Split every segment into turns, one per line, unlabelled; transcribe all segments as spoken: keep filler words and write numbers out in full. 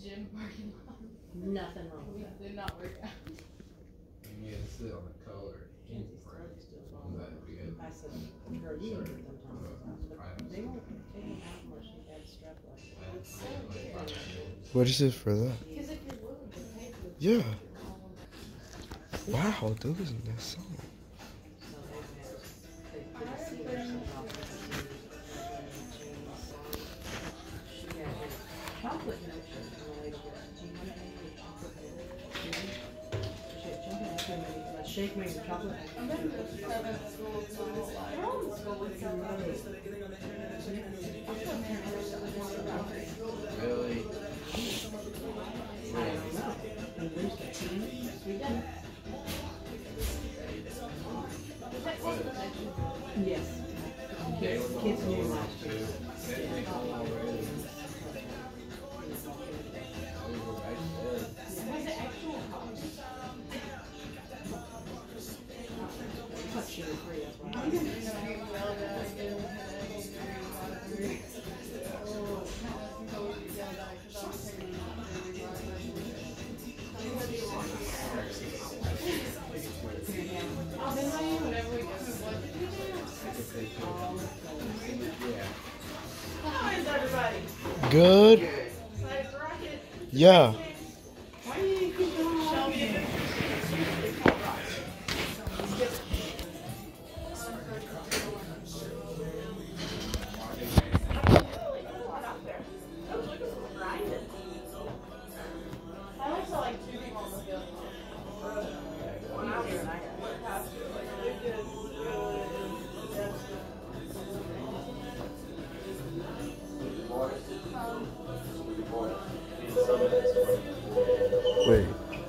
gym parking lot.
Nothing wrong with
We
that.
did not work out.
And you had to sit on the color.
Kenzie's throat is still falling. I said, girl, you can get them Tom's. But they won't take them out unless you've had strep like that.
What is it for that?
Because if you're willing to pay for the
Yeah. Wow, those is that song.
So they put a seat or something off the seat. She got her chocolate milkshake from the lady that she wanted to eat chocolate milk. She had chocolate milk. My shake made the chocolate milk.
I've been to seven schools my whole life. We're all in school with each other.
Really?
Yes. Kids, kids knew last year.
Was it actual college?
It's not sugar free, that's why.
I'm going to be yelled at again. Oh, then I am whenever we go. What did you do? How is everybody?
Good.
Like rocket.
Yeah.
Why do you keep going Shelby?
Wait.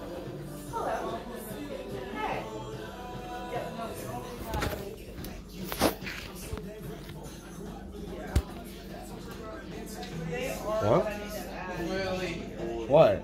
What?
Really?
What?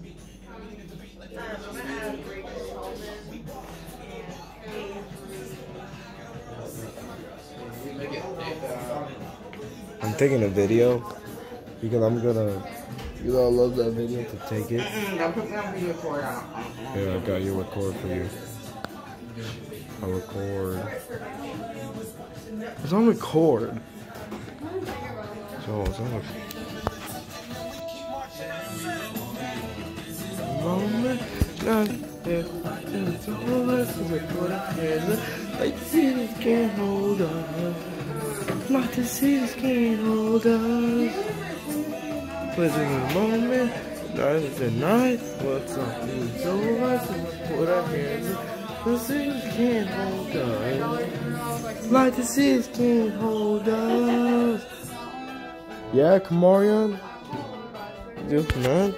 I'm taking a video because I'm gonna. You know, I love that video to take it.
Don't put me on video record on.
Yeah, I got you record for you. I record. It's on record. So it's on record. Moment, not if it's all this is what I can. Like cities can't hold us. Like the cities can't hold us. But in the moment, night is the night. What's up? It's over. This is what I can. The cities can't hold us. Like the cities can't hold us. Yeah, Kamarian. Do man.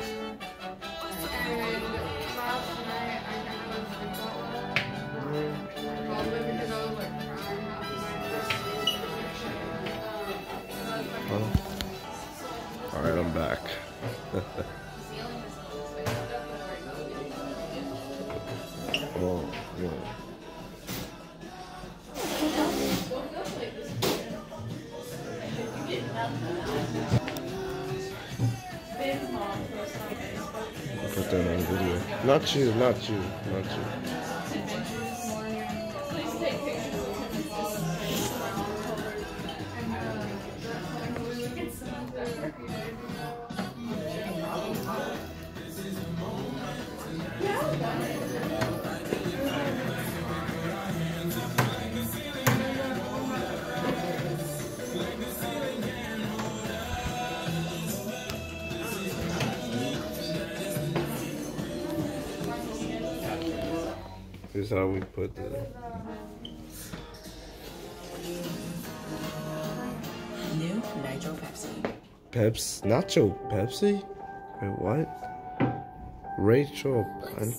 Alright, I'm back. Oh, yeah. I'll put that on video. Not you, not you, not you. This is how we put the
new Nitro Pepsi.
Peps, Nacho Pepsi? Wait, what? Rachel. I'm...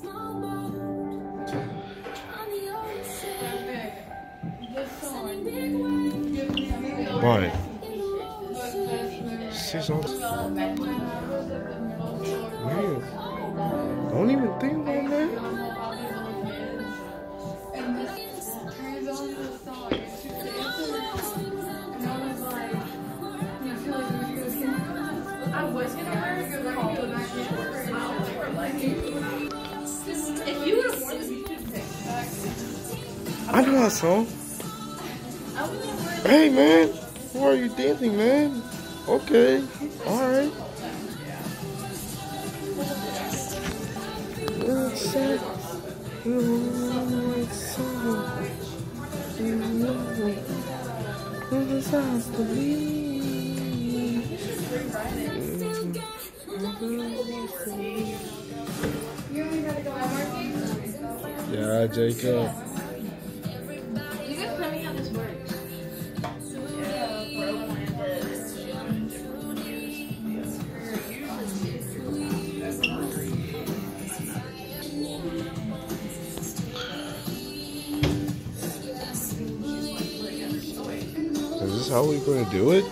Why? She's on. Man, don't even think about that.
I was gonna wear a good call.
my song. Hey, man. Why are you dancing, man? Okay. Alright. It's a song. It sounds to me. Yeah, Jacob.
You guys tell me how this works.
Is this how we're going to do it?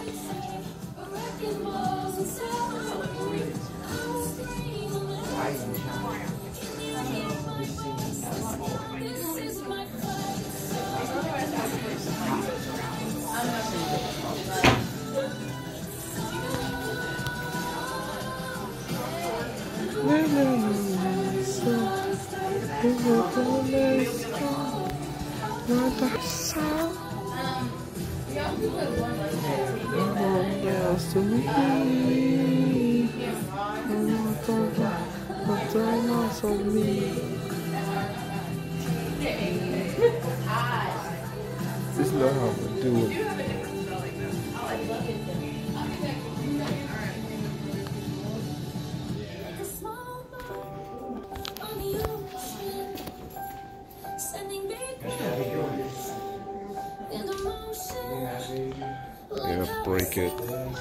This is not how we do it. Yeah, break it.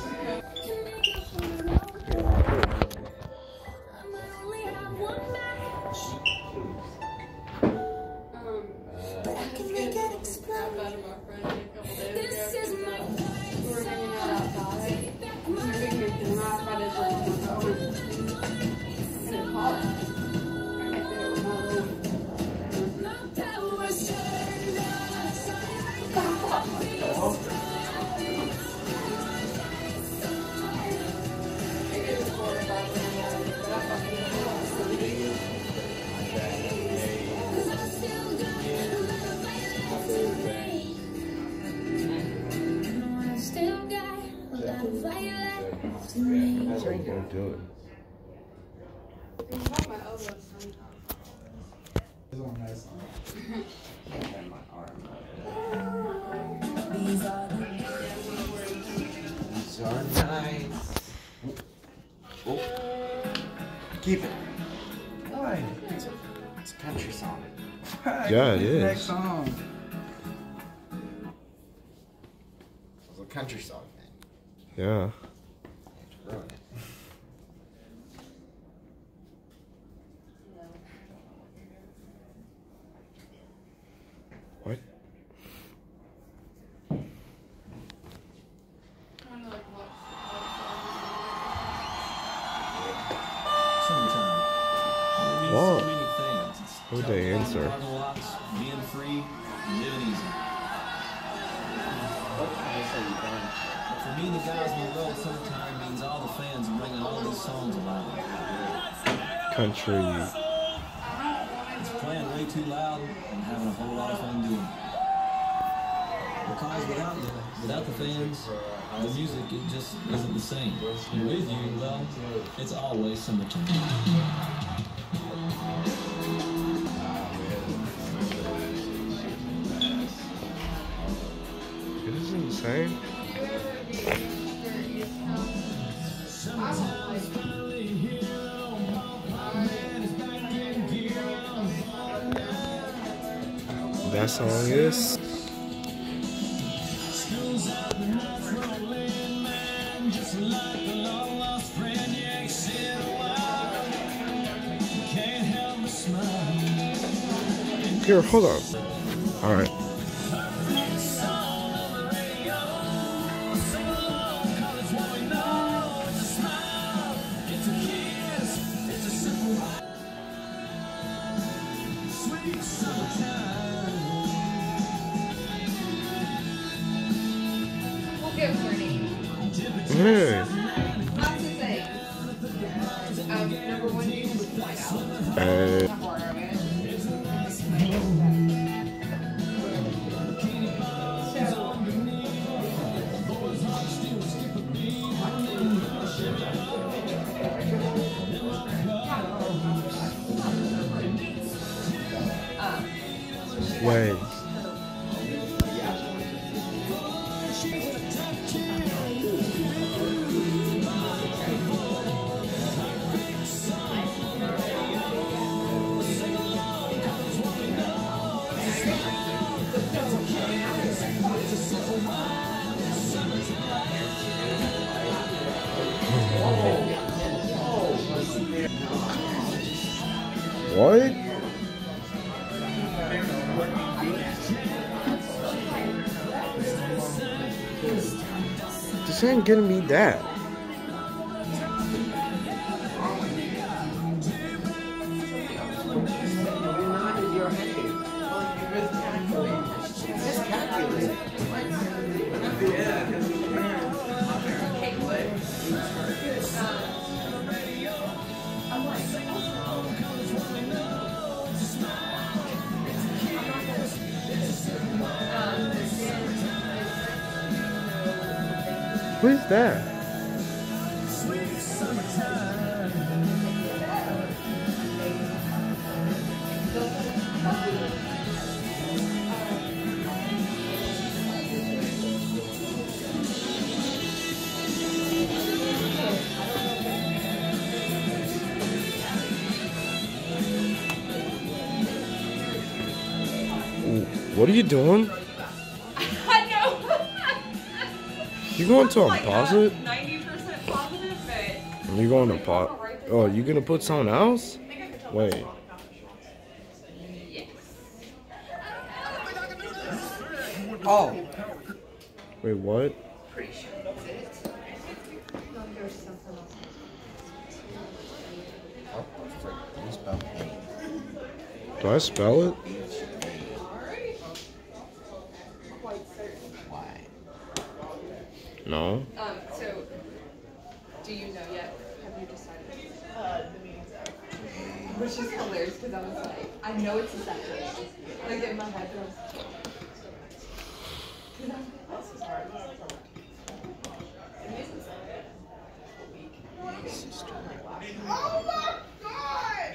That's how you gonna do it.
These are nice. Oh. Keep it. Why? It's a, it's a country song.
Yeah, it is.
Next song. It's a country song, man.
Yeah.
Ruin it.
What?
Summertime. It means
Whoa.
so many things. It's
Who'd they answer?
parking lots, being free, living easy. But for me, the guys in the road, summertime means all the fans are bringing all these songs alive.
Country.
It's playing way too loud and having a whole lot of fun doing it. Because without the, without the fans, the music, it just isn't the same. And with you, well, it's always summertime.
It isn't the same. That song is. Here, hold on. All right.
We'll give her a name.
Hey.
What's it say? Um, number one is White House.
Hey.
How far are we?
Wait. What? This ain't gonna be that. What is that? What are you doing?
I know.
You going to
like
unpause it?
ninety percent positive, but
You going to pause? Oh, you gonna put someone else? Wait.
yes.
Oh.
Wait, what?
Pretty sure that's it.
Oh, it's like, you spell pain.
Do I spell it?
Why?
No.
Um, so, do you know yet? Have you decided? Uh, the meeting's out. Which is hilarious because I was like, I know it's a Saturday. Like in my head, I was this is hard. This is hard. Oh my God!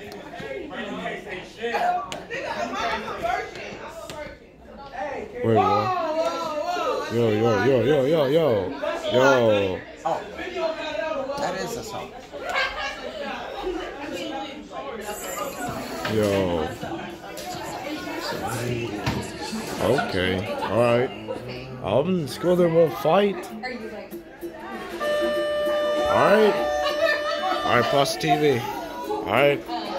Wait, what? Yo, yo, yo, yo, yo, yo, yo.
Oh. That is a song.
Yo. Okay. All right. I'm just go there. We'll fight.
Are you like?
All right. All right. Pause the T V. All right.